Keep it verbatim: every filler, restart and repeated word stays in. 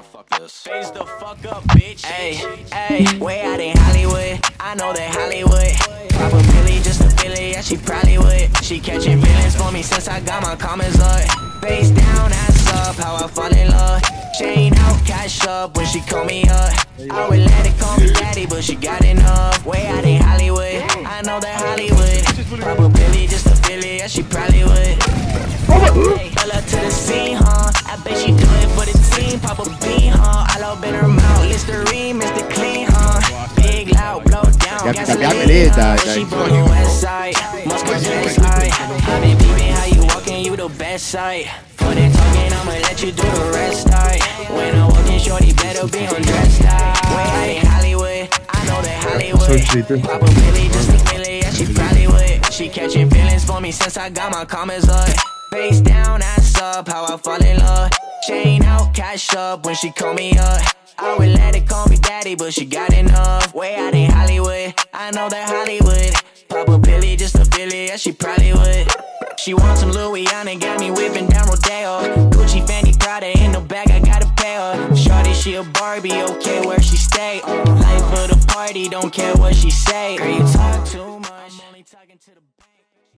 fuck this. Face the fuck up, bitch. Hey, hey, way out in Hollywood. I know that Hollywood. Probably just a Philly, yeah, she probably would. She catching feelings for me since I got my comments up. Face down, ass up, how I fall in love. Chain out, cash up when she call me up. I would let it call me daddy, but she got enough. Way out in Hollywood. I know that Hollywood. Probably just a Philly, yeah, she probably would. Hey, pull up to the scene, huh? I bet she do it for the team. Pop a bean, huh? All up in her mouth, Listerine, Mister Clean, huh? Big loud, blow down, gasoline, huh? She from the west side, must be best side. I been peeping how you walking, you the best side. For the talking, I'ma let you do the rest, right? When I walk in, shorty better be undressed, right? Way out in Hollywood, I know that Hollywood. Probably just a Philly, yeah, she probably would. She catching feelings for me since I got my comments up. Face down, ass up, how I fall in love. Chain out, cash up when she call me up. I would let it call me daddy, but she got enough. Way out in Hollywood, I know that Hollywood. Probably just a Philly, yeah, she probably would. She wants some Louis on and got me whipping down Rodeo. Gucci, Fendi, Prada in the bag, I gotta pay her. Shorty, she a Barbie, okay where she stay. Life of the party, don't care what she say. Girl, you talk too much, I'm only talking to the